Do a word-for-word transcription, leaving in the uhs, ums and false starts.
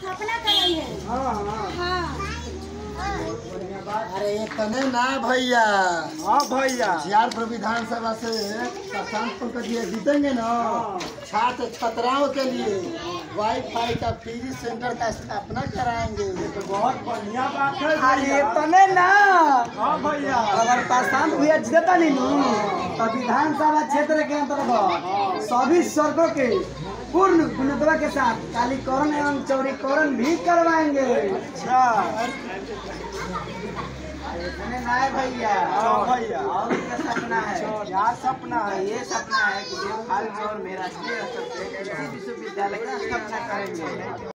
स्थापना कराई है। हाँ हाँ हाँ अरे तने ना भैया। हाँ भैया जियारपुर विधानसभा से प्रशांत पंकज जी जीतेंगे ना, छात्र छात्राओं के लिए वाईफाई का फ्री सेंटर का स्थापना कराएंगे। तो बहुत बढ़िया बात है अरे भैया। तने ना हाँ भैया अगर प्रशांत भैया जीता नहीं नू तो विधानसभा क्षेत्र के अंतर्गत सभी सड़कों के पूर्ण गुणवत्ता के साथ कालीकरण एवं चौड़ीकरण भी करवाएंगे। अच्छा तने ना है भैया। हाँ भैया और क्या सपना है? क्या सपना है? ये सपना है कि देवखाल चौर में राष्ट्रीय स्तर पे कृषि विश्वविद्यालय का स्थापना करेंगे।